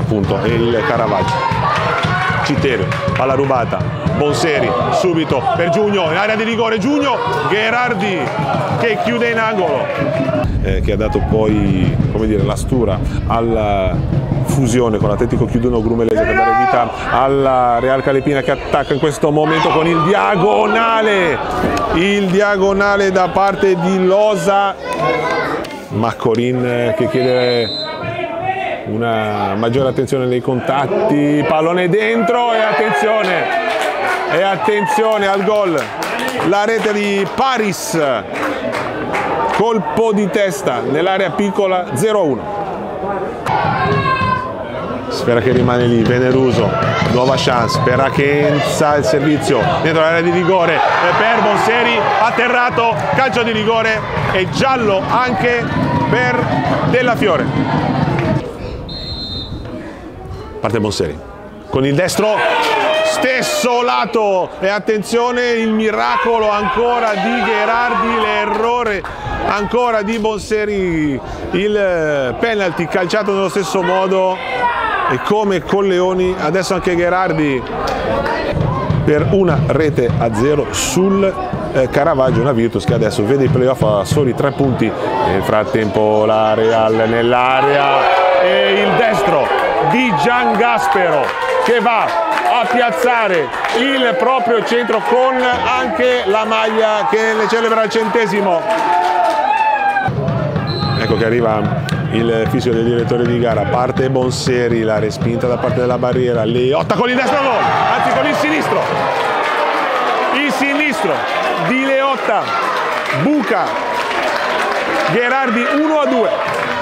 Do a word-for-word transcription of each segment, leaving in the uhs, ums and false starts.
appunto il Caravaggio. Citterio, palla rubata, Bonseri subito per Giugno in area di rigore, Giugno, Gherardi che chiude in angolo, eh, che ha dato poi, come dire, la stura alla fusione con l'Atletico Chiuduno Grumelese per dare vita alla Real Calepina, che attacca in questo momento con il diagonale, il diagonale da parte di Losa. Maccorin che chiede una maggiore attenzione nei contatti, pallone dentro e attenzione, e attenzione al gol, la rete di Paris, colpo di testa nell'area piccola, zero a uno. Spera che rimane lì, Veneruso, nuova chance per Achenza, il servizio dentro l'area di rigore per Bonseri, atterrato, calcio di rigore e giallo anche per Della Fiore. Parte Bonseri con il destro, stesso lato, e attenzione il miracolo ancora di Gherardi, l'errore ancora di Bonseri, il penalty calciato nello stesso modo. E come con Leoni adesso anche Gherardi per una rete a zero sul eh, Caravaggio, una Virtus che adesso vede i playoff a soli tre punti. Nel frattempo la Real nell'area e il destro di Giangaspero che va a piazzare il proprio centro con anche la maglia che ne celebra il centesimo. Ecco che arriva il fischio del direttore di gara, parte Bonseri, la respinta da parte della barriera, Leotta con il destro gol, anzi con il sinistro, il sinistro di Leotta, buca Gherardi, uno a due.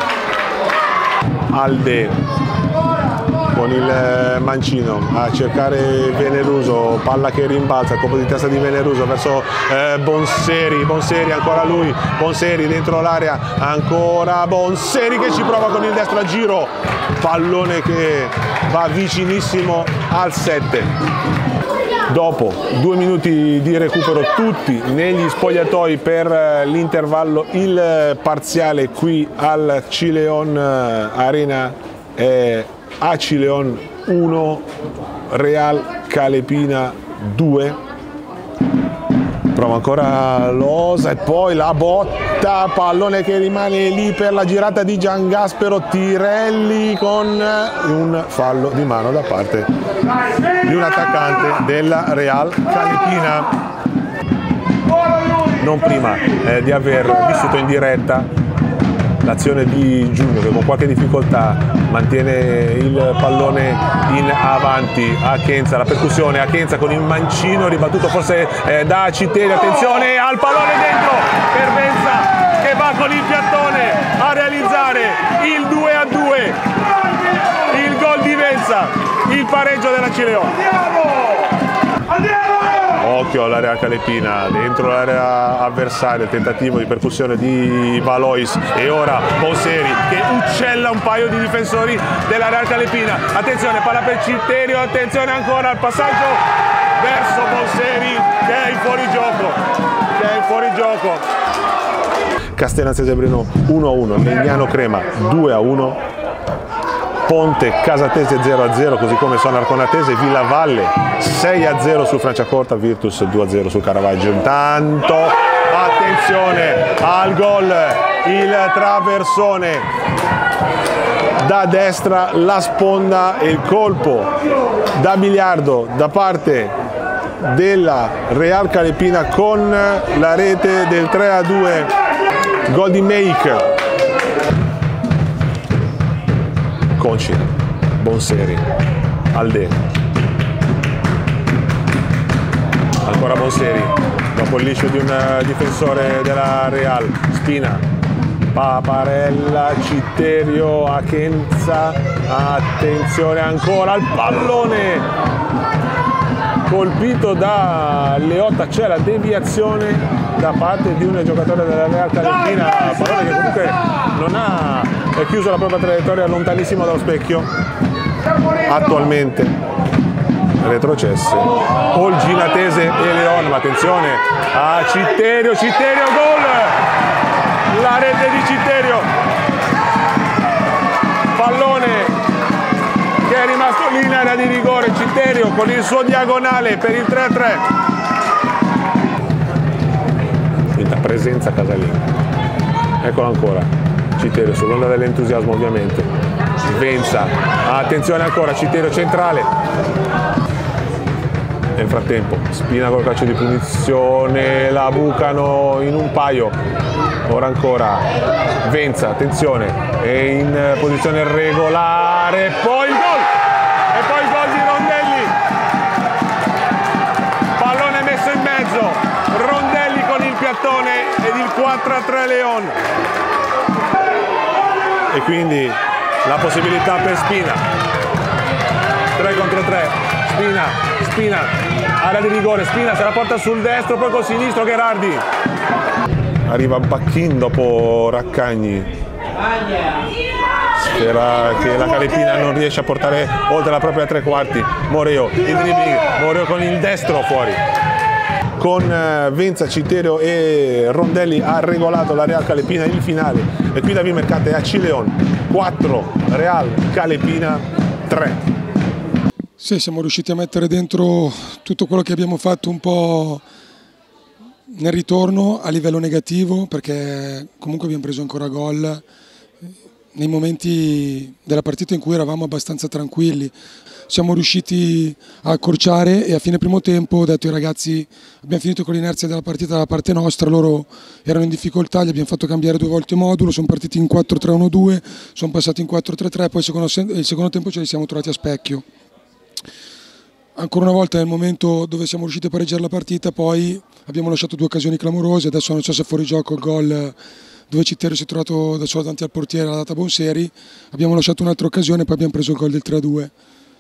Alde con il mancino a cercare Veneruso, palla che rimbalza, colpo di testa di Veneruso verso eh, Bonseri, Bonseri ancora lui, Bonseri dentro l'area, ancora Bonseri che ci prova con il destro a giro, pallone che va vicinissimo al sette. Dopo due minuti di recupero tutti negli spogliatoi per l'intervallo, il parziale qui al Cileon Arena è Acileon uno, Real Calepina due. Prova ancora Losa e poi la botta, pallone che rimane lì per la girata di Giangaspero, Tirelli con un fallo di mano da parte di un attaccante della Real Calepina. Non prima eh, di aver vissuto in diretta l'azione di Giugno che con qualche difficoltà mantiene il pallone in avanti. Achenza, la percussione, Achenza con il mancino ribattuto forse eh, da Citterio, attenzione al pallone dentro per Benza che va con il piattone a realizzare il due a due, il gol di Benza, il pareggio della Cileon. Occhio alla Real Calepina, dentro l'area avversaria, il tentativo di percussione di Valois e ora Bonseri che uccella un paio di difensori della Real Calepina. Attenzione, palla per Citterio, attenzione ancora al passaggio verso Bonseri che è in fuorigioco, che è in fuorigioco. Castellanza Zebrino uno a uno, Legnano Crema due a uno. Ponte Casatese zero a zero, così come Sonar Conatese Villavalle sei a zero su Franciacorta, Virtus due a zero su Caravaggio. Intanto attenzione al gol, il traversone da destra, la sponda e il colpo da biliardo da parte della Real Calepina con la rete del tre a due, gol di Make. Conci, Bonseri, Alde, ancora Bonseri, dopo il liscio di un difensore della Real, Spina, Paparella, Citterio, Achenza, attenzione ancora al pallone, colpito da Leotta, c'è la deviazione da parte di un giocatore della Real Calepina, pallone che comunque non ha è chiuso la propria traiettoria lontanissimo dallo specchio. Attualmente retrocesse Olginatese e Leon, ma attenzione a Citterio, Citterio gol, la rete di Citterio, pallone in area di rigore Citerio con il suo diagonale per il tre a tre. Quinta presenza casalinga. Eccolo ancora, Citerio sull'onda dell'entusiasmo ovviamente. Venza, attenzione ancora, Citerio centrale. Nel frattempo Spina col calcio di punizione, la bucano in un paio. Ora ancora Venza, attenzione, è in posizione regolare, poi il gol! E poi il gol di Rondelli. Pallone messo in mezzo, Rondelli con il piattone ed il quattro a tre Leon. E quindi la possibilità per Spina. tre contro tre. Spina, Spina, area di rigore, Spina se la porta sul destro, poi col sinistro Gherardi. Arriva Bacchin dopo Raccagni. Spera che la Calepina non riesce a portare oltre la propria tre quarti. Moreo, il dribbling, Moreo con il destro fuori. Con Venza, Citerio e Rondelli ha regolato la Real Calepina in finale. E qui la Vimercate è a Cileon, quattro, Real Calepina tre. Sì, siamo riusciti a mettere dentro tutto quello che abbiamo fatto un po' nel ritorno a livello negativo, perché comunque abbiamo preso ancora gol nei momenti della partita in cui eravamo abbastanza tranquilli. Siamo riusciti a accorciare e a fine primo tempo ho detto ai ragazzi abbiamo finito con l'inerzia della partita dalla parte nostra, loro erano in difficoltà, gli abbiamo fatto cambiare due volte modulo, sono partiti in quattro tre uno due, sono passati in quattro tre tre, poi il secondo, il secondo tempo ce li siamo trovati a specchio. Ancora una volta nel momento dove siamo riusciti a pareggiare la partita, poi abbiamo lasciato due occasioni clamorose, adesso non so se fuori gioco il gol dove Citerio si è trovato da solo davanti al portiere, l'ha data Bonseri, abbiamo lasciato un'altra occasione e poi abbiamo preso il gol del tre a due.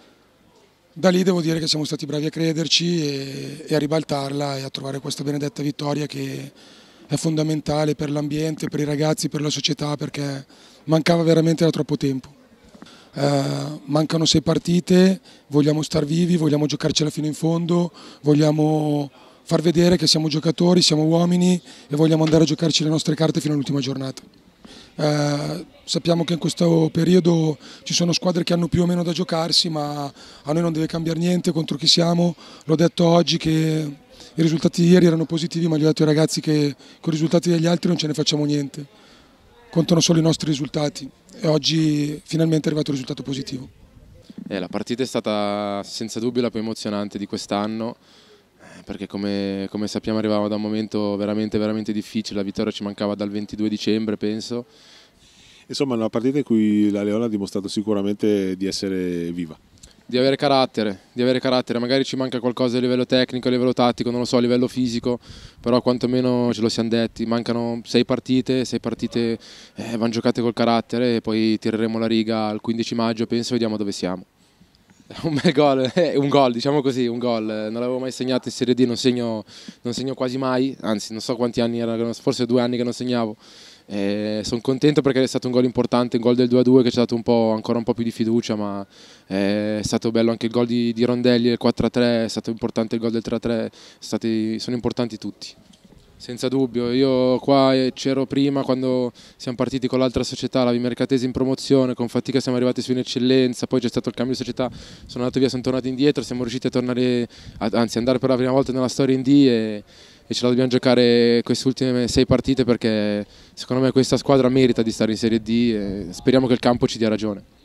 Da lì devo dire che siamo stati bravi a crederci e, e a ribaltarla e a trovare questa benedetta vittoria che è fondamentale per l'ambiente, per i ragazzi, per la società, perché mancava veramente da troppo tempo. Uh, mancano sei partite, vogliamo star vivi, vogliamo giocarcela fino in fondo, vogliamo far vedere che siamo giocatori, siamo uomini e vogliamo andare a giocarci le nostre carte fino all'ultima giornata. Uh, sappiamo che in questo periodo ci sono squadre che hanno più o meno da giocarsi, ma a noi non deve cambiare niente contro chi siamo. L'ho detto oggi che i risultati di ieri erano positivi, ma gli ho detto ai ragazzi che con i risultati degli altri non ce ne facciamo niente, contano solo i nostri risultati. E oggi finalmente è arrivato il risultato positivo. Eh, la partita è stata senza dubbio la più emozionante di quest'anno, perché come, come sappiamo arrivavamo da un momento veramente, veramente difficile, la vittoria ci mancava dal ventidue dicembre penso. Insomma, è una partita in cui la Leone ha dimostrato sicuramente di essere viva. Di avere carattere, di avere carattere, magari ci manca qualcosa a livello tecnico, a livello tattico, non lo so, a livello fisico, però quantomeno ce lo siamo detti, mancano sei partite, sei partite eh, vanno giocate col carattere e poi tireremo la riga al quindici maggio, penso, vediamo dove siamo. Un bel gol, eh, un gol, diciamo così, un gol, non l'avevo mai segnato in Serie D, non segno, non segno quasi mai, anzi non so quanti anni erano, forse due anni che non segnavo. Eh, sono contento perché è stato un gol importante, un gol del due a due che ci ha dato un po', ancora un po' più di fiducia, ma eh, è stato bello anche il gol di, di Rondelli, il quattro a tre, è stato importante il gol del tre a tre, stati, sono importanti tutti. Senza dubbio, io qua c'ero prima quando siamo partiti con l'altra società, la Vimercatese in promozione, con fatica siamo arrivati su in eccellenza, poi c'è stato il cambio di società, sono andato via, sono tornati indietro, siamo riusciti a tornare, anzi andare per la prima volta nella storia in D e, e ce la dobbiamo giocare queste ultime sei partite perché secondo me questa squadra merita di stare in Serie D e speriamo che il campo ci dia ragione.